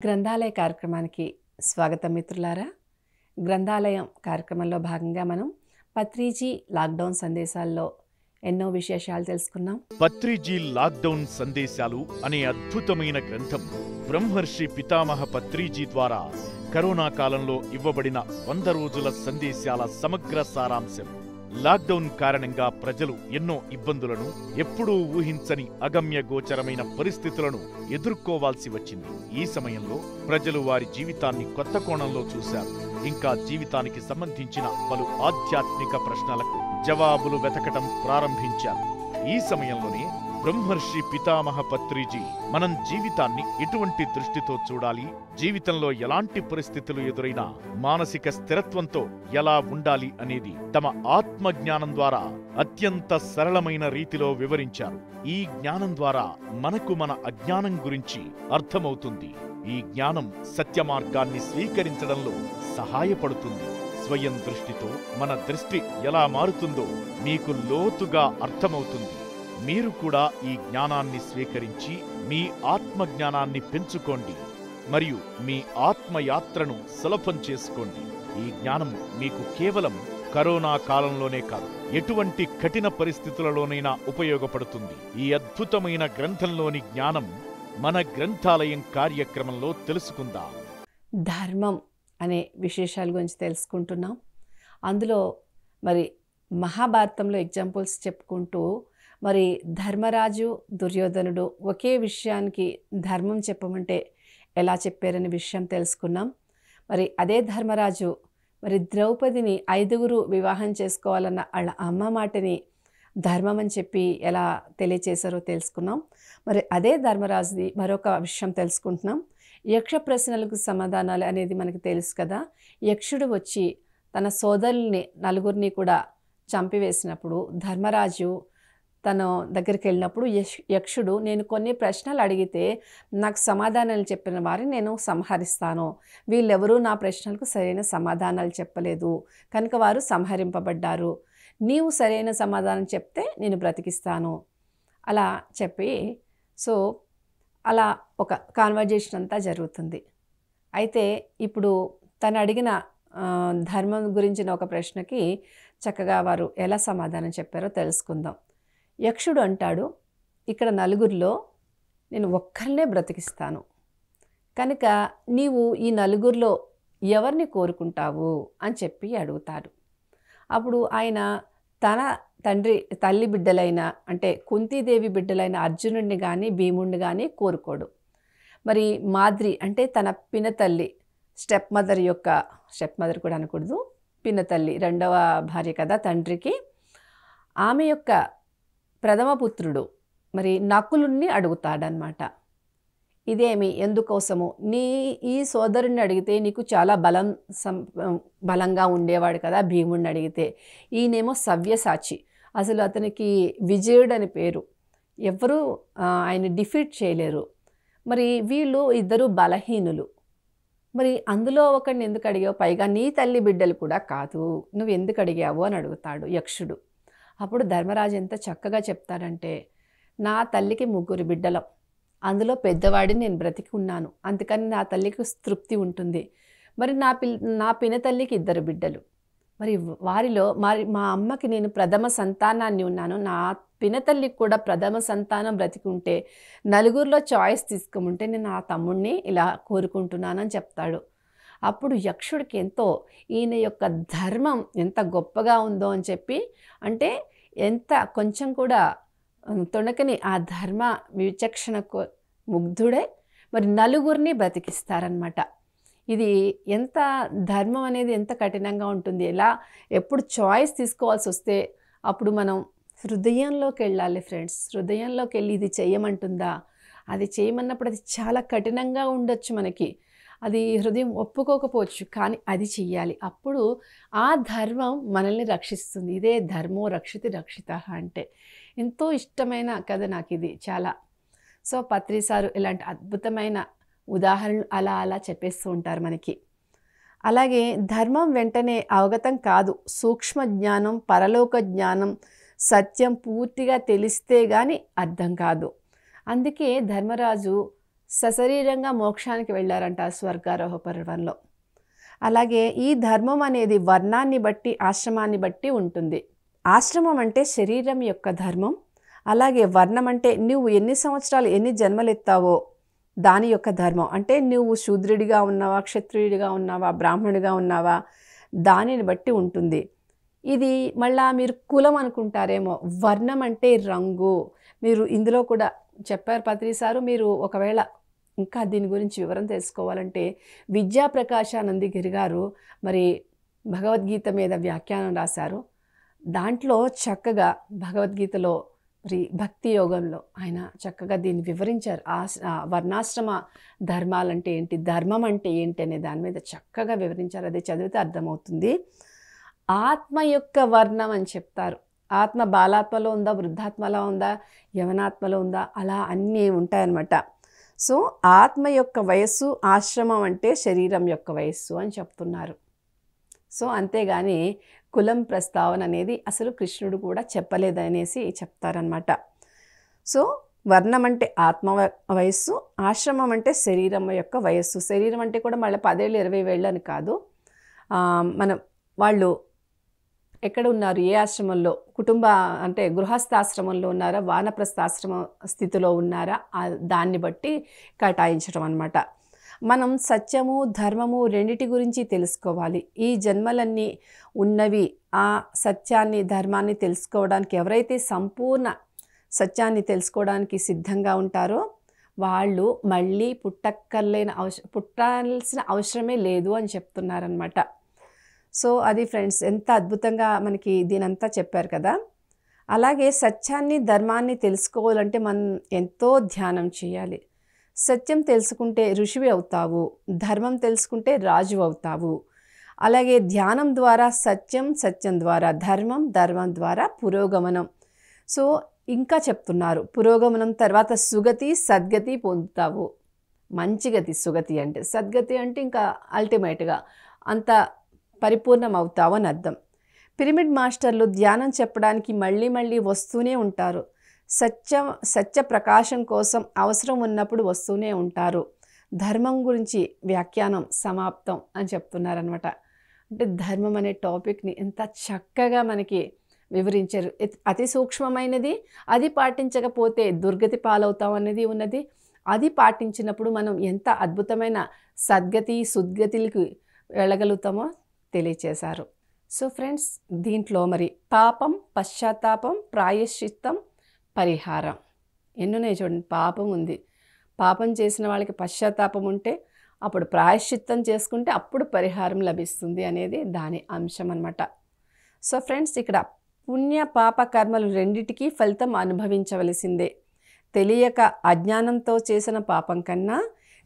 గ్రంథాలయ కార్యక్రమానికి స్వాగతం మిత్రులారా. గ్రంథాలయం కార్యక్రమంలో భాగంగా మనం పత్రిజీ లాక్డౌన్ సందేశాల్లో ఎన్నో విశేషాలు తెలుసుకున్నాం. పత్రిజీ లాక్డౌన్ సందేశాలు అనే అద్భుతమైన గ్రంథం బ్రహ్మర్షి పితామహ పత్రిజీ ద్వారా కరోనా కాలంలో ఇవ్వబడిన 100 రోజుల సందేశాల సమగ్ర సారాంశం. లాక్డౌన్ కారణంగా ప్రజలు ఎన్నో ఇబ్బందులను, ఎప్పుడూ ఊహించని అగమ్య గోచరమైన పరిస్థితులను ఎదుర్కోవాల్సి వచ్చింది. ఈ సమయంలో ప్రజలు వారి జీవితాన్ని కొత్త కోణంలో చూశారు. ఇంకా జీవితానికి సంబంధించిన పలు ఆధ్యాత్మిక ప్రశ్నలకు జవాబులు వెతకటం ప్రారంభించారు. ఈ సమయంలోనే బ్రహ్మర్షి పితామహ పత్రిజీ మనం జీవితాన్ని ఎటువంటి దృష్టితో చూడాలి, జీవితంలో ఎలాంటి పరిస్థితులు ఎదురైనా మానసిక స్థిరత్వంతో ఎలా ఉండాలి అనేది తమ ఆత్మజ్ఞానం ద్వారా అత్యంత సరళమైన రీతిలో వివరించారు. ఈ జ్ఞానం ద్వారా మనకు మన అజ్ఞానం గురించి అర్థమవుతుంది. ఈ జ్ఞానం సత్య మార్గాన్ని స్వీకరించడంలో సహాయపడుతుంది. స్వయం దృష్టితో మన దృష్టి ఎలా మారుతుందో మీకు లోతుగా అర్థమవుతుంది. మీరు కూడా ఈ జ్ఞానాన్ని స్వీకరించి మీ ఆత్మజ్ఞానాన్ని పెంచుకోండి మరియు మీ ఆత్మయాత్రను సులభం చేసుకోండి. ఈ జ్ఞానం మీకు కేవలం కరోనా కాలంలోనే కాదు, ఎటువంటి కఠిన పరిస్థితులలోనైనా ఉపయోగపడుతుంది. ఈ అద్భుతమైన గ్రంథంలోని జ్ఞానం మన గ్రంథాలయం కార్యక్రమంలో తెలుసుకుందాం. ధర్మం అనే విశేషాల గురించి తెలుసుకుంటున్నాం. అందులో మరి మహాభారతంలో ఎగ్జాంపుల్స్ చెప్పుకుంటూ మరి ధర్మరాజు, దుర్యోధనుడు ఒకే విషయానికి ధర్మం చెప్పమంటే ఎలా చెప్పారనే విషయం తెలుసుకున్నాం. మరి అదే ధర్మరాజు మరి ద్రౌపదిని 5గురు వివాహం చేసుకోవాలన్న వాళ్ళ అమ్మ మాటని ధర్మం అని చెప్పి ఎలా తెలియచేశారో తెలుసుకున్నాం. మరి అదే ధర్మరాజుది మరొక విషయం తెలుసుకుంటున్నాం. యక్ష ప్రశ్నలకు సమాధానాలు అనేది మనకు తెలుసు కదా. యక్షుడు వచ్చి తన సోదరుల్ని 4గురిని కూడా చంపివేసినప్పుడు ధర్మరాజు తన దగ్గరికి వెళ్ళినప్పుడు యక్షుడు, నేను కొన్ని ప్రశ్నలు అడిగితే నాకు సమాధానాలు చెప్పిన వారిని నేను సంహరిస్తాను, వీళ్ళెవరూ నా ప్రశ్నలకు సరైన సమాధానాలు చెప్పలేదు కనుక వారు సంహరింపబడ్డారు, నీవు సరైన సమాధానం చెప్తే నేను బ్రతికిస్తాను అలా చెప్పి, సో అలా ఒక కాన్వర్జేషన్ అంతా జరుగుతుంది. అయితే ఇప్పుడు తను అడిగిన ధర్మం గురించిన ఒక ప్రశ్నకి చక్కగా వారు ఎలా సమాధానం చెప్పారో తెలుసుకుందాం. యక్షుడు అంటాడు, ఇక్కడ 4గురిలో నేను ఒక్కరినే బ్రతికిస్తాను కనుక నీవు ఈ 4గురిలో ఎవరిని కోరుకుంటావు అని చెప్పి అడుగుతాడు. అప్పుడు ఆయన తన తల్లి బిడ్డలైన అంటే కుంతీదేవి బిడ్డలైన అర్జునుడిని కానీ భీముడిని కానీ కోరుకోడు. మరి మాద్రి అంటే తన పినతల్లి, స్టెప్ మదర్ కూడా అనకూడదు, పినతల్లి, 2వ భార్య కదా తండ్రికి, ఆమె యొక్క ప్రథమ పుత్రుడు మరి నకులుణ్ణి అడుగుతాడనమాట. ఇదేమి ఎందుకోసము, ఈ సోదరుణ్ణి అడిగితే నీకు చాలా బలంగా ఉండేవాడు కదా భీముడిని అడిగితే, ఈయనేమో సవ్యసాచి, అసలు అతనికి విజయుడు అని పేరు, ఎవరూ ఆయన డిఫీట్ చేయలేరు, మరి వీళ్ళు ఇద్దరు బలహీనులు, మరి అందులో ఒకరిని ఎందుకు అడిగావు, పైగా నీ తల్లి బిడ్డలు కూడా కాదు, నువ్వు ఎందుకు అడిగావు అని అడుగుతాడు యక్షుడు. అప్పుడు ధర్మరాజు ఎంత చక్కగా చెప్తాడంటే, నా తల్లికి 3 బిడ్డలం, అందులో పెద్దవాడిని నేను బ్రతికి ఉన్నాను, అందుకని నా తల్లికి తృప్తి ఉంటుంది. మరి నా పినతల్లికి 2 బిడ్డలు, మరి వారిలో మా అమ్మకి నేను ప్రథమ సంతానాన్ని ఉన్నాను, నా పినతల్లికి కూడా ప్రథమ సంతానం బ్రతికి ఉంటే 4గురిలో చాయిస్ తీసుకోమంటే నేను నా తమ్ముడిని ఇలా కోరుకుంటున్నానని చెప్తాడు. అప్పుడు యక్షుడికి ఎంతో ఈయన యొక్క ధర్మం ఎంత గొప్పగా ఉందో అని చెప్పి, అంటే ఎంత కొంచెం కూడా తొణకని ఆ ధర్మ విచక్షణకు ముగ్ధుడే మరి 4గురిని బ్రతికిస్తారనమాట. ఇది ఎంత ధర్మం అనేది ఎంత కఠినంగా ఉంటుంది. ఎలా ఎప్పుడు చాయిస్ తీసుకోవాల్సి వస్తే అప్పుడు మనం హృదయంలోకి వెళ్ళాలి ఫ్రెండ్స్. హృదయంలోకి వెళ్ళి ఇది చేయమంటుందా, అది చేయమన్నప్పుడు అది చాలా కఠినంగా ఉండొచ్చు, మనకి అది హృదయం ఒప్పుకోకపోవచ్చు, కానీ అది చెయ్యాలి. అప్పుడు ఆ ధర్మం మనల్ని రక్షిస్తుంది. ఇదే ధర్మో రక్షితి రక్షిత అంటే ఎంతో ఇష్టమైన కథ నాకు ఇది చాలా. సో పత్రి సారు ఇలాంటి అద్భుతమైన ఉదాహరణలు అలా చెప్పేస్తూ ఉంటారు మనకి. అలాగే ధర్మం వెంటనే అవగతం కాదు, సూక్ష్మ జ్ఞానం, పరలోక జ్ఞానం, సత్యం పూర్తిగా తెలిస్తే కానీ అర్థం కాదు. అందుకే ధర్మరాజు సశరీరంగా మోక్షానికి వెళ్ళారంట స్వర్గారోహ పర్వంలో. అలాగే ఈ ధర్మం అనేది వర్ణాన్ని బట్టి, ఆశ్రమాన్ని బట్టి ఉంటుంది. ఆశ్రమం అంటే శరీరం యొక్క ధర్మం, అలాగే వర్ణం అంటే నువ్వు ఎన్ని సంవత్సరాలు ఎన్ని జన్మలెత్తావో దాని యొక్క ధర్మం. అంటే నువ్వు శూద్రుడిగా ఉన్నావా, క్షత్రియుడిగా ఉన్నావా, బ్రాహ్మణుడిగా ఉన్నావా దానిని బట్టి ఉంటుంది. ఇది మళ్ళా మీరు కులం అనుకుంటారేమో, వర్ణం అంటే రంగు. మీరు ఇందులో కూడా చెప్పారు పత్రి సారు, మీరు ఒకవేళ ఇంకా దీని గురించి వివరం తెలుసుకోవాలంటే విద్యాప్రకాశానంది గిరి గారు మరి భగవద్గీత మీద వ్యాఖ్యానం రాశారు. దాంట్లో చక్కగా భగవద్గీతలో మరి భక్తి యోగంలో ఆయన చక్కగా దీన్ని వివరించారు. వర్ణాశ్రమ ధర్మాలంటే ఏంటి, ధర్మం అంటే ఏంటి అనే దాని మీద చక్కగా వివరించారు. అది చదివితే అర్థమవుతుంది. ఆత్మ యొక్క వర్ణం అని చెప్తారు. ఆత్మ బాలాత్మలో ఉందా, వృద్ధాత్మలో ఉందా, యవనాత్మలో ఉందా, అలా అన్నీ ఉంటాయన్నమాట. సో ఆత్మ యొక్క వయస్సు, ఆశ్రమం అంటే శరీరం యొక్క వయస్సు అని చెప్తున్నారు. సో అంతేగాని కులం ప్రస్తావన అనేది అసలు కృష్ణుడు కూడా చెప్పలేదనేసి చెప్తారనమాట. సో వర్ణం అంటే ఆత్మ వయస్సు, ఆశ్రమం అంటే శరీరం యొక్క వయస్సు. శరీరం అంటే కూడా మళ్ళీ 10 ఏళ్ళు 20 ఏళ్ళు అని కాదు. మనం వాళ్ళు ఎక్కడ ఉన్నారు, ఏ ఆశ్రమంలో, కుటుంబ అంటే గృహస్థాశ్రమంలో ఉన్నారా, వానప్రస్థాశ్రమ స్థితిలో ఉన్నారా, దాన్ని బట్టి కేటాయించడం అన్నమాట. మనం సత్యము ధర్మము రెండిటి గురించి తెలుసుకోవాలి. ఈ జన్మలన్నీ ఉన్నవి ఆ సత్యాన్ని ధర్మాన్ని తెలుసుకోవడానికి. ఎవరైతే సంపూర్ణ సత్యాన్ని తెలుసుకోవడానికి సిద్ధంగా ఉంటారో వాళ్ళు మళ్ళీ పుట్టాల్సిన అవసరమే లేదు అని చెప్తున్నారనమాట. సో అది ఫ్రెండ్స్, ఎంత అద్భుతంగా మనకి దీనంతా చెప్పారు కదా. అలాగే సత్యాన్ని ధర్మాన్ని తెలుసుకోవాలంటే మనం ఎంతో ధ్యానం చేయాలి. సత్యం తెలుసుకుంటే ఋషివి అవుతావు, ధర్మం తెలుసుకుంటే రాజు అవుతావు. అలాగే ధ్యానం ద్వారా సత్యం, సత్యం ద్వారా ధర్మం, ధర్మం ద్వారా పురోగమనం. సో ఇంకా చెప్తున్నారు, పురోగమనం తర్వాత సుగతి సద్గతి పొందుతావు. మంచి గతి సుగతి అంటే, సద్గతి అంటే ఇంకా అల్టిమేట్గా అంత పరిపూర్ణం అవుతావు అని అర్థం. పిరమిడ్ మాస్టర్లు ధ్యానం చెప్పడానికి మళ్ళీ మళ్ళీ వస్తూనే ఉంటారు. సత్య ప్రకాశం కోసం అవసరం ఉన్నప్పుడు వస్తూనే ఉంటారు. ధర్మం గురించి వ్యాఖ్యానం సమాప్తం అని చెప్తున్నారనమాట. అంటే ధర్మం అనే టాపిక్ని ఎంత చక్కగా మనకి వివరించారు. అతి సూక్ష్మమైనది, అది పాటించకపోతే దుర్గతి పాలవుతాం అనేది ఉన్నది. అది పాటించినప్పుడు మనం ఎంత అద్భుతమైన సద్గతి సుద్గతికి వెళ్ళగలుగుతామో తెలియచేశారు. సో ఫ్రెండ్స్, దీంట్లో మరి పాపం, పశ్చాత్తాపం, ప్రాయశ్చిత్తం, పరిహారం ఎన్నున్నాయి చూడండి. పాపం ఉంది, పాపం చేసిన వాళ్ళకి పశ్చాత్తాపం ఉంటే అప్పుడు ప్రాయశ్చిత్తం చేసుకుంటే అప్పుడు పరిహారం లభిస్తుంది అనేది దాని అంశం అన్నమాట. సో ఫ్రెండ్స్, ఇక్కడ పుణ్య పాప కర్మలు రెండిటికీ ఫలితం అనుభవించవలసిందే. తెలియక అజ్ఞానంతో చేసిన పాపం కన్నా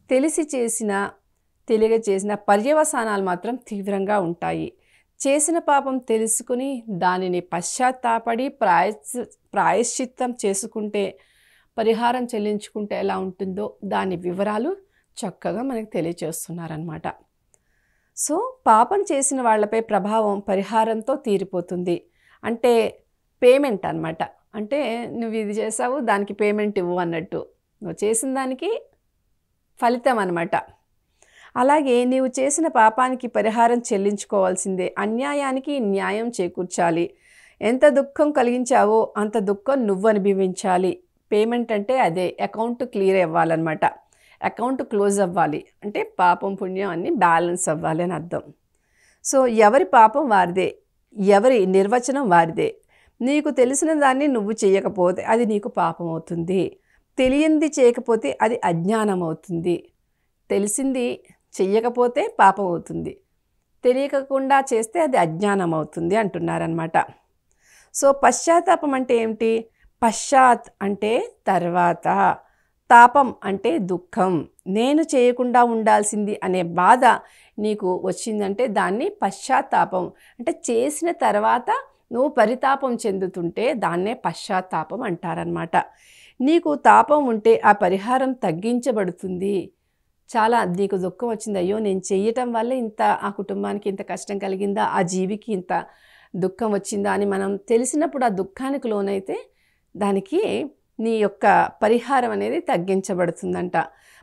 తెలియక చేసిన పర్యవసానాలు మాత్రం తీవ్రంగా ఉంటాయి. చేసిన పాపం తెలుసుకుని దానిని పశ్చాత్తాపడి ప్రాయశ్చిత్తం చేసుకుంటే, పరిహారం చెల్లించుకుంటే ఎలా ఉంటుందో దాని వివరాలు చక్కగా మనకు తెలియచేస్తున్నారన్నమాట. సో పాపం చేసిన వాళ్ళపై ప్రభావం పరిహారంతో తీరిపోతుంది. అంటే పేమెంట్ అన్నమాట. అంటే నువ్వు ఇది చేసావు, దానికి పేమెంట్ ఇవ్వు అన్నట్టు, నువ్వు చేసిన దానికి ఫలితం అన్నమాట. అలాగే నీవు చేసిన పాపానికి పరిహారం చెల్లించుకోవాల్సిందే. అన్యాయానికి న్యాయం చేకూర్చాలి. ఎంత దుఃఖం కలిగించావో అంత దుఃఖం నువ్వు అనుభవించాలి. పేమెంట్ అంటే అదే, అకౌంట్ క్లియర్ అవ్వాలన్నమాట. అకౌంట్ క్లోజ్ అవ్వాలి అంటే పాపం పుణ్యం అన్నీ బ్యాలెన్స్ అవ్వాలి అని అర్థం. సో ఎవరి పాపం వారిదే, ఎవరి నిర్వచనం వారిదే. నీకు తెలిసిన దాన్ని నువ్వు చేయకపోతే అది నీకు పాపం అవుతుంది. తెలియంది చేయకపోతే అది అజ్ఞానం అవుతుంది. తెలిసింది చెయ్యకపోతే పాపం అవుతుంది. తెలియకుండా చేస్తే అది అజ్ఞానం అవుతుంది అంటున్నారనమాట. సో పశ్చాత్తాపం అంటే ఏమిటి? పశ్చాత్ అంటే తర్వాత, తాపం అంటే దుఃఖం. నేను చేయకుండా ఉండాల్సింది అనే బాధ నీకు వచ్చిందంటే దాన్ని పశ్చాత్తాపం అంటే, చేసిన తర్వాత నువ్వు పరితాపం చెందుతుంటే దాన్నే పశ్చాత్తాపం అంటారనమాట. నీకు తాపం ఉంటే ఆ పరిహారం తగ్గించబడుతుంది. చాలా నీకు దుఃఖం వచ్చింది, అయ్యో నేను చెయ్యటం వల్ల ఇంత ఆ కుటుంబానికి ఇంత కష్టం కలిగిందా, ఆ జీవికి ఇంత దుఃఖం వచ్చిందా అని మనం తెలిసినప్పుడు ఆ దుఃఖానికి లోనైతే దానికి నీ యొక్క పరిహారం అనేది తగ్గించబడుతుందంట.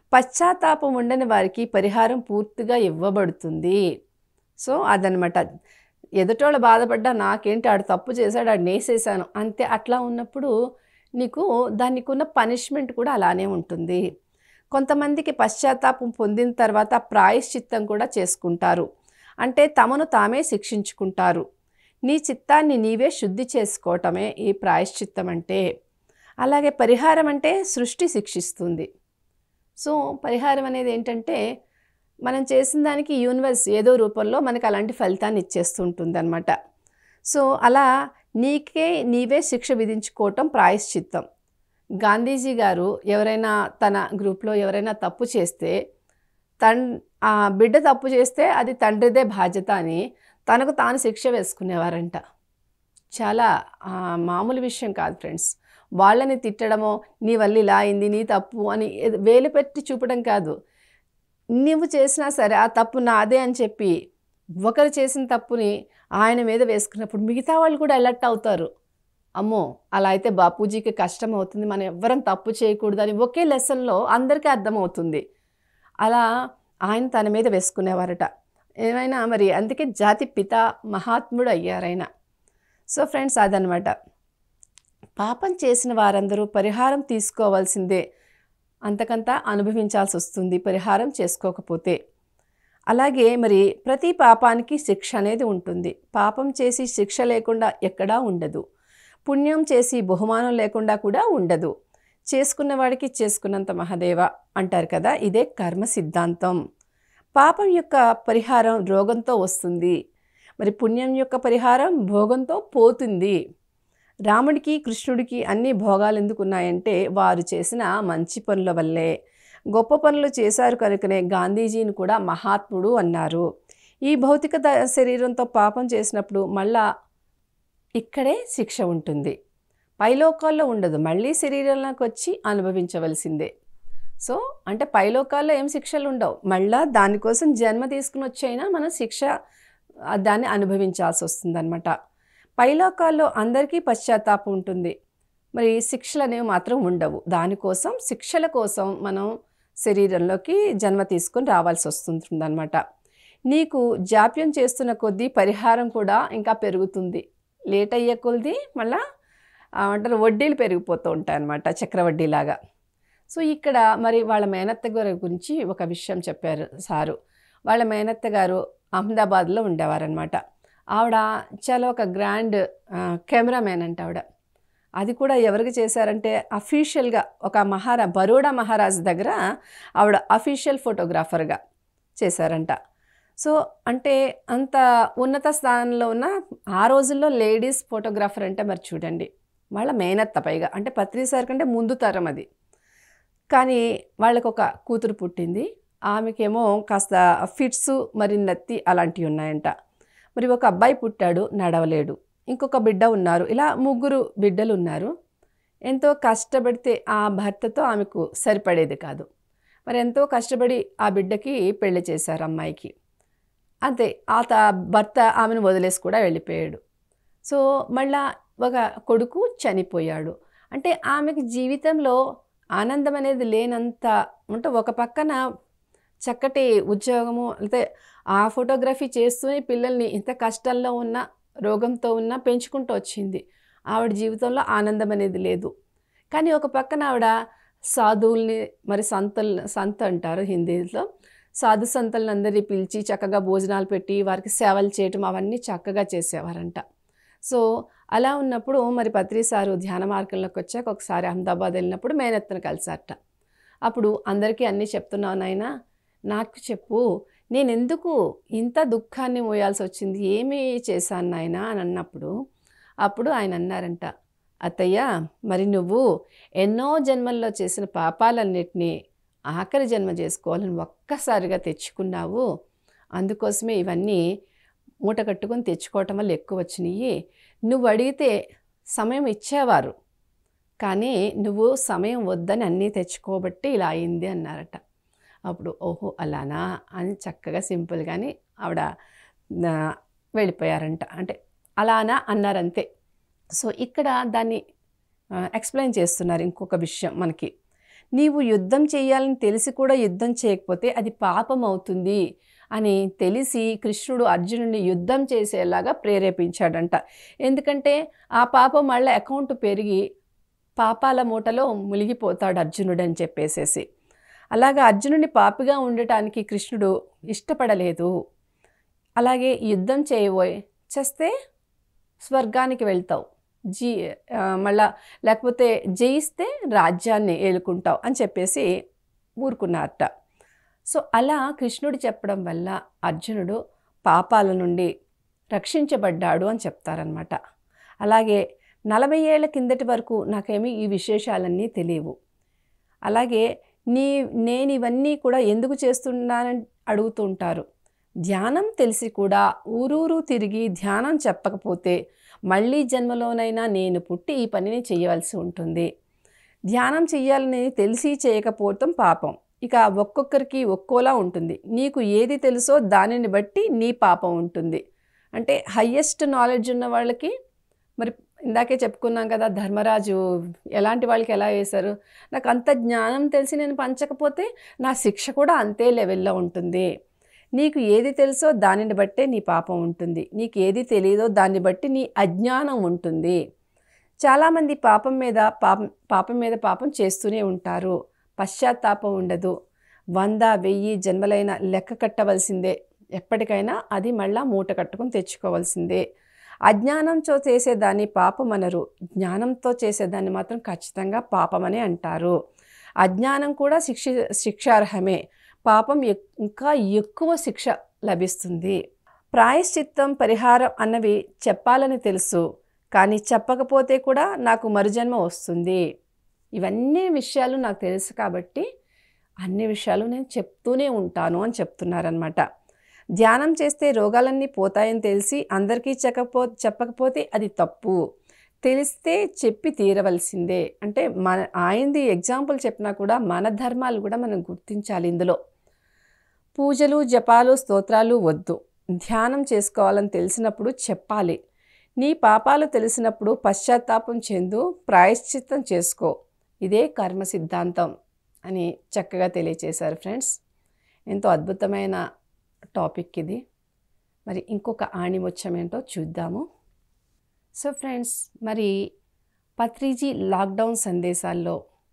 పశ్చాత్తాపం ఉండని వారికి పరిహారం పూర్తిగా ఇవ్వబడుతుంది. సో అదనమాట. ఎదుటోళ్ళు బాధపడ్డా నాకేంటి ఆడు తప్పు చేశాడు, ఆడు నేసేసాను అంతే. అట్లా ఉన్నప్పుడు నీకు దానికున్న పనిష్మెంట్ కూడా అలానే ఉంటుంది. కొంతమందికి పశ్చాత్తాపం పొందిన తర్వాత ప్రాయశ్చిత్తం కూడా చేసుకుంటారు. అంటే తమను తామే శిక్షించుకుంటారు. నీ చిత్తాన్ని నీవే శుద్ధి చేసుకోవటమే ఈ ప్రాయశ్చిత్తం అంటే. అలాగే పరిహారం అంటే సృష్టి శిక్షిస్తుంది. సో పరిహారం అనేది ఏంటంటే మనం చేసిన దానికి యూనివర్స్ ఏదో రూపంలో మనకు అలాంటి ఫలితాన్ని ఇచ్చేస్తూ ఉంటుందన్నమాట. సో అలా నీవే శిక్ష విధించుకోవటం ప్రాయశ్చిత్తం. గాంధీజీ గారు ఎవరైనా తన గ్రూప్లో ఎవరైనా తప్పు చేస్తే ఆ బిడ్డ తప్పు చేస్తే అది తండ్రిదే బాధ్యత అని తనకు తాను శిక్ష వేసుకునేవారంట. చాలా మామూలు విషయం కాదు ఫ్రెండ్స్. వాళ్ళని తిట్టడమో నీ వల్ల ఇలా అయింది నీ తప్పు అని వేలు పెట్టి చూపడం కాదు. నువ్వు చేసినా సరే ఆ తప్పు నాదే అని చెప్పి ఒకరు చేసిన తప్పుని ఆయన మీద వేసుకున్నప్పుడు మిగతా వాళ్ళు కూడా అలర్ట్ అవుతారు. అమ్మో అలా అయితే బాపూజీకి కష్టం అవుతుంది, మనం ఎవ్వరం తప్పు చేయకూడదు అని ఒకే లెసన్లో అందరికీ అర్థమవుతుంది. అలా ఆయన తన మీద వేసుకునేవారట. ఏమైనా మరి అందుకే జాతి పిత మహాత్ముడు అయ్యారాయన. సో ఫ్రెండ్స్ అదనమాట. పాపం చేసిన వారందరూ పరిహారం తీసుకోవాల్సిందే, అంతకంతా అనుభవించాల్సి వస్తుంది పరిహారం చేసుకోకపోతే. అలాగే మరి ప్రతి పాపానికి శిక్ష అనేది ఉంటుంది. పాపం చేసి శిక్ష లేకుండా ఎక్కడా ఉండదు. పుణ్యం చేసి బహుమానం లేకుండా కూడా ఉండదు. చేసుకున్న వాడికి చేసుకున్నంత మహాదేవ అంటారు కదా, ఇదే కర్మ సిద్ధాంతం. పాపం యొక్క పరిహారం రోగంతో వస్తుంది, మరి పుణ్యం యొక్క పరిహారం భోగంతో పోతుంది. రాముడికి కృష్ణుడికి అన్ని భోగాలు ఎందుకు ఉన్నాయంటే వారు చేసిన మంచి పనుల వల్లే. గొప్ప పనులు చేశారు కనుకనే గాంధీజీని కూడా మహాత్ముడు అన్నారు. ఈ భౌతిక శరీరంతో పాపం చేసినప్పుడు మళ్ళా ఇక్కడే శిక్ష ఉంటుంది, పైలోకాల్లో ఉండదు, మళ్ళీ శరీరంలోకి వచ్చి అనుభవించవలసిందే. సో అంటే పైలోకాల్లో ఏం శిక్షలు ఉండవు, మళ్ళా దానికోసం జన్మ తీసుకుని వచ్చైనా మనం శిక్ష దాన్ని అనుభవించాల్సి వస్తుందన్నమాట. పైలోకాల్లో అందరికీ పశ్చాత్తాపం ఉంటుంది, మరి శిక్షలు అనేవి మాత్రం ఉండవు. దానికోసం శిక్షల కోసం మనం శరీరంలోకి జన్మ తీసుకొని రావాల్సి వస్తుందన్నమాట. నీకు జాప్యం చేస్తున్న కొద్దీ పరిహారం కూడా ఇంకా పెరుగుతుంది. లేట్ అయ్యే కొద్దీ మళ్ళా అంటారు వడ్డీలు పెరిగిపోతూ ఉంటాయి అన్నమాట, చక్రవడ్డీలాగా. సో ఇక్కడ మరి వాళ్ళ మేనత్త గారి గురించి ఒక విషయం చెప్పారు సారు. వాళ్ళ మేనత్త గారు అహ్మదాబాద్లో ఉండేవారనమాట. ఆవిడ చాలా ఒక గ్రాండ్ కెమెరామ్యాన్ అంట ఆవిడ. అది కూడా ఎవరికి చేశారంటే అఫీషియల్గా ఒక బరోడా మహారాజు దగ్గర ఆవిడ అఫీషియల్ ఫోటోగ్రాఫర్గా చేశారంట. సో అంటే అంత ఉన్నత స్థానంలో ఉన్న ఆ రోజుల్లో లేడీస్ ఫోటోగ్రాఫర్ అంటే మరి చూడండి, వాళ్ళ మేనత్త పైగా అంటే పత్రి సార్ కంటే ముందు తరం అది. కానీ వాళ్ళకు ఒక కూతురు పుట్టింది, ఆమెకేమో కాస్త ఫిట్స్ మరి నత్తి అలాంటివి ఉన్నాయంట. మరి ఒక అబ్బాయి పుట్టాడు, నడవలేడు. ఇంకొక బిడ్డ ఉన్నారు, ఇలా 3 బిడ్డలు ఉన్నారు. ఎంతో కష్టపడితే ఆ భర్తతో ఆమెకు సరిపడేది కాదు. మరి ఎంతో కష్టపడి ఆ బిడ్డకి పెళ్లి చేశారు అమ్మాయికి. అంతే భర్త ఆమెను వదిలేసి కూడా వెళ్ళిపోయాడు. సో మళ్ళా ఒక కొడుకు చనిపోయాడు. అంటే ఆమెకి జీవితంలో ఆనందం అనేది లేనంత. అంటే ఒక పక్కన చక్కటి ఉద్యోగము, అయితే ఆ ఫోటోగ్రఫీ చేస్తూనే పిల్లల్ని ఇంత కష్టంలో ఉన్న రోగంతో ఉన్న పెంచుకుంటూ వచ్చింది. ఆవిడ జీవితంలో ఆనందం అనేది లేదు. కానీ ఒక పక్కన ఆవిడ సాధువుల్ని మరి సంత అంటారు హిందీలో, సాధు సంతులను అందరినీ పిలిచి చక్కగా భోజనాలు పెట్టి వారికి సేవలు చేయటం అవన్నీ చక్కగా చేసేవారంట. సో అలా ఉన్నప్పుడు మరి పత్రి సారు ధ్యాన మార్గంలోకి వచ్చాక ఒకసారి అహ్మదాబాద్ వెళ్ళినప్పుడు మేనత్తను కలిసారట. అప్పుడు అందరికీ అన్నీ చెప్తున్నావు నాయనా, నాకు చెప్పు, నేను ఎందుకు ఇంత దుఃఖాన్ని మోయాల్సి వచ్చింది, ఏమి చేశాను నాయనా అని అన్నప్పుడు అప్పుడు ఆయన అన్నారంట, అత్తయ్య మరి నువ్వు ఎన్నో జన్మల్లో చేసిన పాపాలన్నిటినీ ఆఖరి జన్మ చేసుకోవాలని ఒక్కసారిగా తెచ్చుకున్నావు. అందుకోసమే ఇవన్నీ మూట కట్టుకొని తెచ్చుకోవటం వల్ల ఎక్కువ వచ్చినాయి. నువ్వు అడిగితే సమయం ఇచ్చేవారు, కానీ నువ్వు సమయం వద్దని అన్నీ తెచ్చుకోబట్టి ఇలా అయింది అన్నారట. అప్పుడు ఓహో అలానా అని చక్కగా సింపుల్గాని ఆవిడ వెళ్ళిపోయారంట. అంటే అలానా అన్నారంతే. సో ఇక్కడ దాన్ని ఎక్స్ప్లెయిన్ చేస్తున్నారు ఇంకొక విషయం మనకి. నీవు యుద్ధం చేయాలని తెలిసి కూడా యుద్ధం చేయకపోతే అది పాపం అవుతుంది అని తెలిసి కృష్ణుడు అర్జునుడిని యుద్ధం చేసేలాగా ప్రేరేపించాడంట. ఎందుకంటే ఆ పాపం మళ్ళీ అకౌంట్ పెరిగి పాపాల మూటలో మునిగిపోతాడు అర్జునుడు అని చెప్పేసేసి. అలాగా అర్జునుడిని పాపిగా ఉండటానికి కృష్ణుడు ఇష్టపడలేదు. అలాగే యుద్ధం చేయబోయి చేస్తే స్వర్గానికి వెళ్తావు, మళ్ళా లేకపోతే జయిస్తే రాజ్యాన్ని ఏలుకుంటావు అని చెప్పేసి ఊరుకున్నారట. సో అలా కృష్ణుడు చెప్పడం వల్ల అర్జునుడు పాపాల నుండి రక్షించబడ్డాడు అని చెప్తారనమాట. అలాగే 40 ఏళ్ల కిందటి వరకు నాకేమీ ఈ విశేషాలన్నీ తెలియవు. అలాగే నేను ఇవన్నీ కూడా ఎందుకు చేస్తున్నానని అడుగుతూ ఉంటారు. ధ్యానం తెలిసి కూడా ఊరూరు తిరిగి ధ్యానం చెప్పకపోతే మళ్ళీ జన్మలోనైనా నేను పుట్టి ఈ పనిని చేయవలసి ఉంటుంది. ధ్యానం చెయ్యాలని తెలిసి చేయకపోవటం పాపం. ఇక ఒక్కొక్కరికి ఒక్కోలా ఉంటుంది. నీకు ఏది తెలుసో దానిని బట్టి నీ పాపం ఉంటుంది. అంటే హయ్యెస్ట్ నాలెడ్జ్ ఉన్న వాళ్ళకి, మరి ఇందాకే చెప్పుకున్నాం కదా ధర్మరాజు ఎలాంటి వాళ్ళకి ఎలా వేశారు, నాకు అంత జ్ఞానం తెలిసి నేను పంచకపోతే నా శిక్ష కూడా అంతే లెవెల్లో ఉంటుంది. నీకు ఏది తెలుసో దానిని బట్టే నీ పాపం ఉంటుంది. నీకు ఏది తెలియదో దాన్ని బట్టి నీ అజ్ఞానం ఉంటుంది. చాలామంది పాపం మీద పాపం చేస్తూనే ఉంటారు. పశ్చాత్తాపం ఉండదు. 100, 1000 జన్మలైన లెక్క కట్టవలసిందే. ఎప్పటికైనా అది మళ్ళా మూట కట్టుకుని తెచ్చుకోవాల్సిందే. అజ్ఞానంతో చేసేదాన్ని పాపం అనరు, జ్ఞానంతో చేసేదాన్ని మాత్రం ఖచ్చితంగా పాపమనే అంటారు. అజ్ఞానం కూడా శిక్షార్హమే. పాపం ఇంకా ఎక్కువ శిక్ష లభిస్తుంది. ప్రాయశ్చిత్తం, పరిహారం అన్నవి చెప్పాలని తెలుసు, కానీ చెప్పకపోతే కూడా నాకు మరుజన్మ వస్తుంది. ఇవన్నీ విషయాలు నాకు తెలుసు కాబట్టి అన్ని విషయాలు నేను చెప్తూనే ఉంటాను అని చెప్తున్నారనమాట. ధ్యానం చేస్తే రోగాలన్నీ పోతాయని తెలిసి అందరికీ చెప్పకపోతే అది తప్పు. తెలిస్తే చెప్పి తీరవలసిందే. అంటే ఆయనది ఎగ్జాంపుల్ చెప్పినా కూడా మన ధర్మాలు కూడా మనం గుర్తించాలి. ఇందులో పూజలు, జపాలు, స్తోత్రాలు వద్దు. ధ్యానం చేసుకోవాలని తెలిసినప్పుడు చెప్పాలి. నీ పాపాలు తెలిసినప్పుడు పశ్చాత్తాపం చెందు, ప్రాయశ్చిత్తం చేసుకో. ఇదే కర్మ సిద్ధాంతం అని చక్కగా తెలియచేశారు ఫ్రెండ్స్. ఎంతో అద్భుతమైన టాపిక్ ఇది. మరి ఇంకొక ఆణిముత్యం ఏంటో చూద్దాము. సో ఫ్రెండ్స్, మరి పత్రిజీ లాక్డౌన్ సందేశాల్లో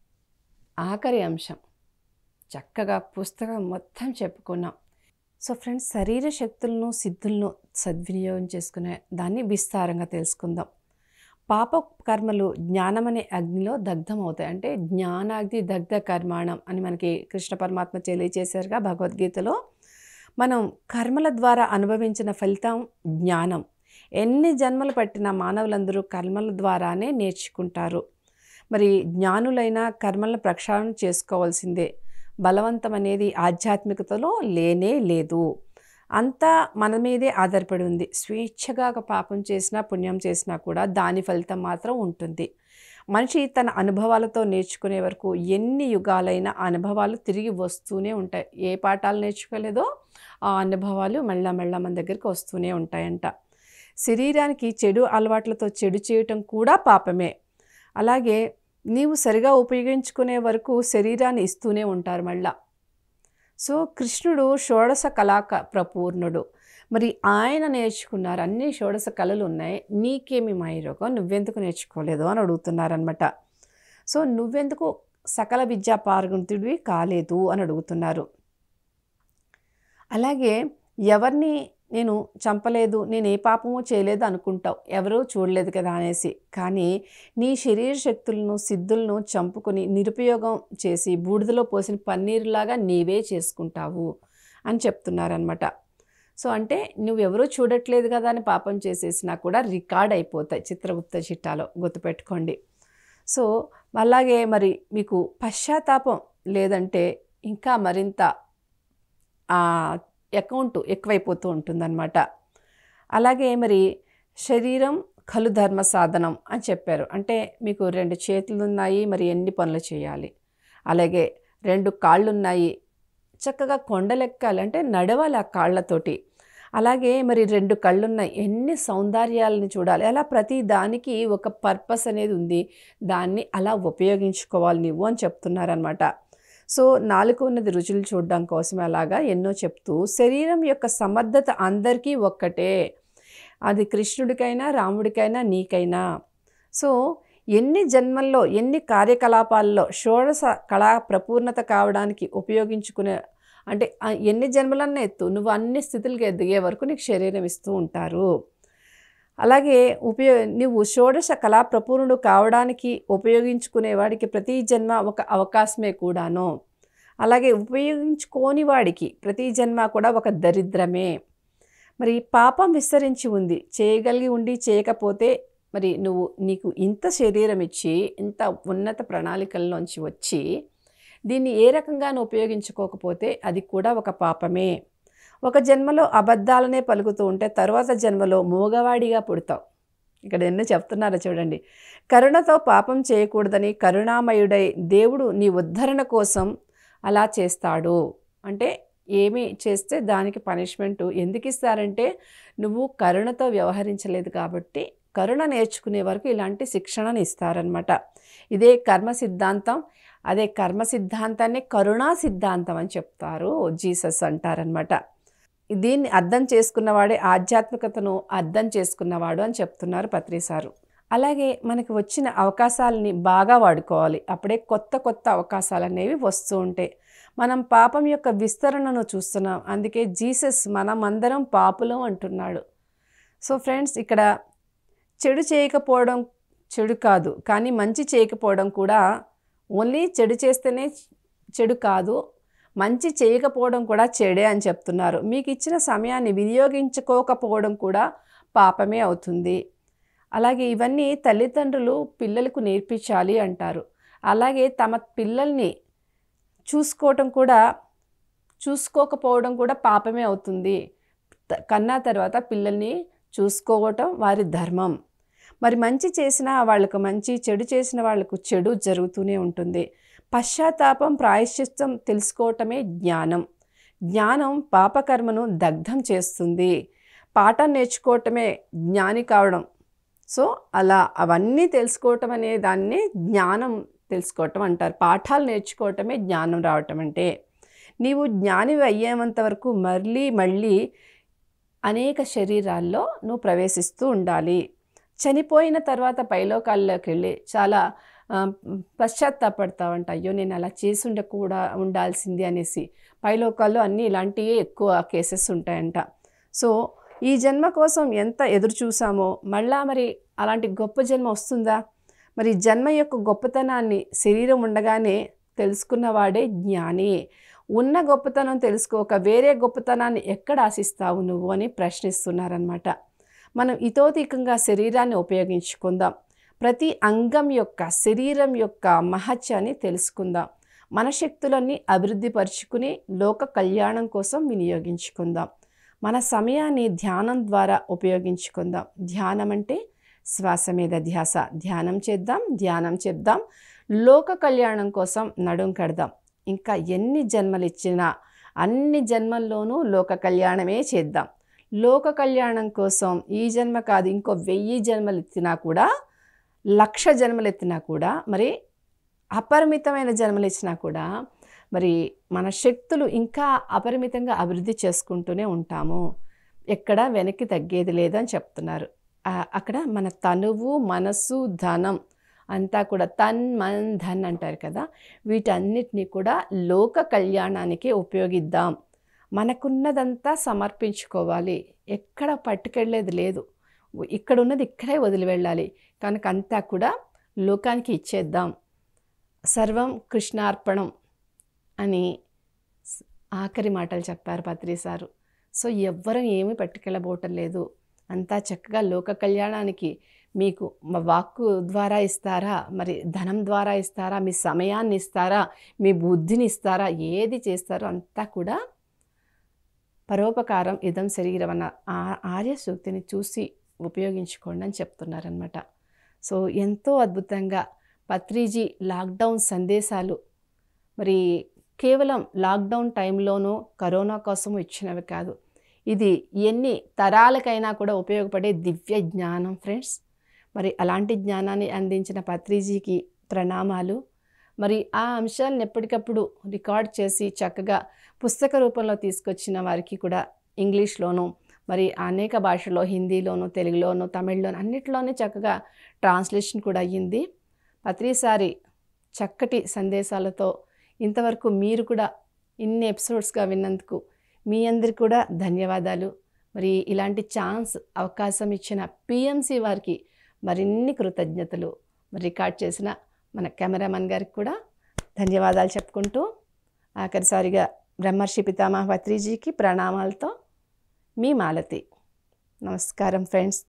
ఆఖరి అంశం చక్కగా పుస్తకం మొత్తం చెప్పుకున్నాం. సో ఫ్రెండ్స్, శరీర శక్తులను, సిద్ధులను సద్వినియోగం చేసుకునే దాన్ని విస్తారంగా తెలుసుకుందాం. పాప కర్మలు జ్ఞానమనే అగ్నిలో దగ్ధమవుతాయి. అంటే జ్ఞానాగ్ని దగ్ధ కర్మాణం అని మనకి కృష్ణ పరమాత్మ తెలియచేశారుగా భగవద్గీతలో. మనం కర్మల ద్వారా అనుభవించిన ఫలితం జ్ఞానం. ఎన్ని జన్మలు పట్టిన మానవులందరూ కర్మల ద్వారానే నేర్చుకుంటారు. మరి జ్ఞానులైన కర్మలను ప్రక్షాళన చేసుకోవాల్సిందే. బలవంతం అనేది ఆధ్యాత్మికతలో లేనే లేదు. అంతా మన మీదే ఆధారపడి ఉంది. స్వేచ్ఛగా ఒక పాపం చేసినా పుణ్యం చేసినా కూడా దాని ఫలితం మాత్రం ఉంటుంది. మనిషి తన అనుభవాలతో నేర్చుకునే వరకు ఎన్ని యుగాలైనా అనుభవాలు తిరిగి వస్తూనే ఉంటాయి. ఏ పాఠాలు నేర్చుకోలేదో ఆ అనుభవాలు మళ్ళా మన దగ్గరికి వస్తూనే ఉంటాయంట. శరీరానికి చెడు అలవాట్లతో చెడు చేయటం కూడా పాపమే. అలాగే నీవు సరిగా ఉపయోగించుకునే వరకు శరీరాన్ని ఇస్తూనే ఉంటారు మళ్ళా. సో కృష్ణుడు షోడశ కళా ప్రపూర్ణుడు. మరి ఆయన నేర్చుకున్నారు. అన్ని షోడశ కళలు ఉన్నాయి. నీకేమి మాయరోగం, నువ్వెందుకు నేర్చుకోలేదు అని అడుగుతున్నారనమాట. సో నువ్వెందుకు సకల విద్యా పారంగతుడివి కాలేదు అని అడుగుతున్నారు. అలాగే ఎవరిని నేను చంపలేదు, నేను ఏ పాపమో చేయలేదు అనుకుంటావు, ఎవరూ చూడలేదు కదా అనేసి. కానీ నీ శరీర శక్తులను, సిద్ధులను చంపుకొని నిరుపయోగం చేసి బూడిదలో పోసిన పన్నీరులాగా నీవే చేసుకుంటావు అని చెప్తున్నారనమాట. సో అంటే నువ్వెవరూ చూడట్లేదు కదా అని పాపం చేసేసినా కూడా రికార్డ్ అయిపోతాయి చిత్రగుప్త చిట్టాలో, గుర్తుపెట్టుకోండి. సో అలాగే మరి మీకు పశ్చాత్తాపం లేదంటే ఇంకా మరింత అకౌంట్ ఎక్కువైపోతూ ఉంటుందన్నమాట. అలాగే మరి శరీరం ఖలు ధర్మ సాధనం అని చెప్పారు. అంటే మీకు 2 చేతులు ఉన్నాయి, మరి ఎన్ని పనులు చేయాలి. అలాగే 2 కాళ్ళు ఉన్నాయి, చక్కగా కొండలెక్కాలి, అంటే నడవాలి ఆ కాళ్ళతోటి. అలాగే మరి 2 కళ్ళున్నాయి, ఎన్ని సౌందర్యాలను చూడాలి. అలా ప్రతి దానికి ఒక పర్పస్ అనేది ఉంది. దాన్ని అలా ఉపయోగించుకోవాలి నువ్వు అని చెప్తున్నారనమాట. సో నాలుక ఉన్నది రుచులు చూడడం కోసం అలాగా ఎన్నో చెప్తూ, శరీరం యొక్క సమర్థత అందరికీ ఒక్కటే, అది కృష్ణుడికైనా రాముడికైనా నీకైనా. సో ఎన్ని జన్మల్లో ఎన్ని కార్యకలాపాల్లో షోడశ కళా ప్రపూర్ణత కావడానికి ఉపయోగించుకునే, అంటే ఎన్ని జన్మలన్నా ఎత్తు, నువ్వు అన్ని స్థితులకి ఎదిగే వరకు నీకు శరీరం ఇస్తూ ఉంటారు. అలాగే నువ్వు షోడశ కళా ప్రపూర్ణుడు కావడానికి ఉపయోగించుకునేవాడికి ప్రతి జన్మ ఒక అవకాశమే కూడాను. అలాగే ఉపయోగించుకోని వాడికి ప్రతి జన్మ కూడా ఒక దరిద్రమే. మరి పాపం విస్తరించి ఉంది, చేయగలిగి ఉండి చేయకపోతే మరి నీకు ఇంత శరీరం ఇచ్చి ఇంత ఉన్నత ప్రణాళికల్లోంచి వచ్చి దీన్ని ఏ రకంగానూ ఉపయోగించుకోకపోతే అది కూడా ఒక పాపమే. ఒక జన్మలో అబద్ధాలనే పలుకుతూ ఉంటే తర్వాత జన్మలో మూగవాడిగా పుడతావు. ఇక్కడ ఎన్నో చెప్తున్నారో చూడండి. కరుణతో పాపం చేయకూడదని కరుణామయుడై దేవుడు నీ ఉద్ధరణ కోసం అలా చేస్తాడు. అంటే ఏమి చేస్తే దానికి పనిష్మెంట్ ఎందుకు ఇస్తారంటే, నువ్వు కరుణతో వ్యవహరించలేదు కాబట్టి కరుణ నేర్చుకునే వరకు ఇలాంటి శిక్షణను ఇస్తారనమాట. ఇదే కర్మ సిద్ధాంతం. అదే కర్మ సిద్ధాంతాన్ని కరుణా సిద్ధాంతం అని చెప్తారు, జీసస్ అంటారనమాట. దీన్ని అర్థం చేసుకున్నవాడే ఆధ్యాత్మికతను అర్థం చేసుకున్నవాడు అని చెప్తున్నారు పత్రిసారు. అలాగే మనకి వచ్చిన అవకాశాలని బాగా వాడుకోవాలి, అప్పుడే కొత్త కొత్త అవకాశాలు అనేవి వస్తూ ఉంటాయి. మనం పాపం యొక్క విస్తరణను చూస్తున్నాం, అందుకే జీసస్ మనమందరం పాపులం అంటున్నాడు. సో ఫ్రెండ్స్, ఇక్కడ చెడు చేయకపోవడం చెడు కాదు, కానీ మంచి చేయకపోవడం కూడా, ఓన్లీ చెడు చేస్తేనే చెడు కాదు, మంచి చేయకపోవడం కూడా చెడే అని చెప్తున్నారు. మీకు ఇచ్చిన సమయాన్ని వినియోగించుకోకపోవడం కూడా పాపమే అవుతుంది. అలాగే ఇవన్నీ తల్లిదండ్రులు పిల్లలకు నేర్పించాలి అంటారు. అలాగే తమ పిల్లల్ని చూసుకోకపోవడం కూడా పాపమే అవుతుంది. కన్నా తర్వాత పిల్లల్ని చూసుకోవటం వారి ధర్మం. మరి మంచి చేసిన వాళ్ళకు మంచి, చెడు చేసిన వాళ్ళకు చెడు జరుగుతూనే ఉంటుంది. పశ్చాత్తాపం, ప్రాయశ్చిత్తం తెలుసుకోవటమే జ్ఞానం. జ్ఞానం పాపకర్మను దగ్ధం చేస్తుంది. పాఠం నేర్చుకోవటమే జ్ఞాని కావడం. సో అలా అవన్నీ తెలుసుకోవటం అనే దాన్ని జ్ఞానం తెలుసుకోవటం అంటారు. పాఠాలు నేర్చుకోవటమే జ్ఞానం రావటం అంటే. నీవు జ్ఞానివి అయ్యేంత వరకు మళ్ళీ అనేక శరీరాల్లో నువ్వు ప్రవేశిస్తూ ఉండాలి. చనిపోయిన తర్వాత పైలోకాల్లోకి వెళ్ళి చాలా పశ్చాత్తాపడతావంట, అయ్యో నేను అలా చేసి ఉండాల్సింది అనేసి. పైలోకాల్లో అన్నీ ఇలాంటివే ఎక్కువ కేసెస్ ఉంటాయంట. సో ఈ జన్మ కోసం ఎంత ఎదురు చూసామో మళ్ళా మరి అలాంటి గొప్ప జన్మ వస్తుందా? మరి జన్మ యొక్క గొప్పతనాన్ని శరీరం ఉండగానే తెలుసుకున్నవాడే జ్ఞాని. ఉన్న గొప్పతనం తెలుసుకోక వేరే గొప్పతనాన్ని ఎక్కడ ఆశిస్తావు నువ్వు అని ప్రశ్నిస్తున్నారనమాట. మనం ఇతోధికంగా శరీరాన్ని ఉపయోగించుకుందాం. ప్రతి అంగం యొక్క, శరీరం యొక్క మహత్యాన్ని తెలుసుకుందాం. మన శక్తులన్నీ అభివృద్ధి పరుచుకుని లోక కళ్యాణం కోసం వినియోగించుకుందాం. మన సమయాన్ని ధ్యానం ద్వారా ఉపయోగించుకుందాం. ధ్యానం అంటే శ్వాస మీద ధ్యాస. ధ్యానం చేద్దాం. లోక కళ్యాణం కోసం నడుం కడదాం. ఇంకా ఎన్ని జన్మలు ఇచ్చినా అన్ని జన్మల్లోనూ లోక కళ్యాణమే చేద్దాం. లోక కళ్యాణం కోసం ఈ జన్మ కాదు, ఇంకో 1000 జన్మలు ఎత్తినా కూడా, 1,00,000 జన్మలు ఎత్తినా కూడా, మరి అపరిమితమైన జన్మలు ఇచ్చినా కూడా మరి మన శక్తులు ఇంకా అపరిమితంగా అభివృద్ధి చేసుకుంటూనే ఉంటాము. ఎక్కడ వెనక్కి తగ్గేది లేదని చెప్తున్నారు. అక్కడ మన తనువు, మనస్సు, ధనం అంతా కూడా తన్, మన్, ధన్ అంటారు కదా, వీటన్నిటినీ కూడా లోక కళ్యాణానికి ఉపయోగిద్దాం. మనకున్నదంతా సమర్పించుకోవాలి. ఎక్కడ పట్టుకెళ్ళేది లేదు. ఇక్కడ ఉన్నది ఇక్కడే వదిలి వెళ్ళాలి. కనుక అంతా కూడా లోకానికి ఇచ్చేద్దాం. సర్వం కృష్ణార్పణం అని ఆఖరి మాటలు చెప్పారు పత్రిసారు. సో ఎవ్వరూ ఏమీ పట్టుకెళ్ళబోవటం లేదు. అంతా చక్కగా లోక కళ్యాణానికి మీకు వాక్కు ద్వారా ఇస్తారా, మరి ధనం ద్వారా ఇస్తారా, మీ సమయాన్ని ఇస్తారా, మీ బుద్ధిని ఇస్తారా, ఏది చేస్తారో అంతా కూడా పరోపకారం ఇదం శరీరం అన్న ఆర్య సూక్తిని చూసి ఉపయోగించుకోండి అని చెప్తున్నారనమాట. సో ఎంతో అద్భుతంగా పత్రిజీ లాక్డౌన్ సందేశాలు మరి కేవలం లాక్డౌన్ టైంలోనూ కరోనా కోసం ఇచ్చినవి కాదు. ఇది ఎన్ని తరాలకైనా కూడా ఉపయోగపడే దివ్య జ్ఞానం ఫ్రెండ్స్. మరి అలాంటి జ్ఞానాన్ని అందించిన పత్రిజీకి ప్రణామాలు. మరి ఆ అంశాలను ఎప్పటికప్పుడు రికార్డ్ చేసి చక్కగా పుస్తక రూపంలో తీసుకొచ్చిన వారికి కూడా ఇంగ్లీష్లోనూ మరి అనేక భాషల్లో హిందీలోనూ తెలుగులోనూ తమిళ్లోనూ అన్నిట్లోనే చక్కగా ట్రాన్స్లేషన్ కూడా అయ్యింది. పత్రిసారి చక్కటి సందేశాలతో ఇంతవరకు మీరు కూడా ఇన్ని ఎపిసోడ్స్గా విన్నందుకు మీ అందరికీ కూడా ధన్యవాదాలు. మరి ఇలాంటి అవకాశం ఇచ్చిన పిఎంసి వారికి మరిన్ని కృతజ్ఞతలు. మరి రికార్డ్ చేసిన మన కెమెరామన్ గారికి కూడా ధన్యవాదాలు చెప్పుకుంటూ ఆఖరిసారిగా బ్రహ్మర్షి పితామహ పత్రిజీకి ప్రణామాలతో మీ మాలతి. నమస్కారం ఫ్రెండ్స్.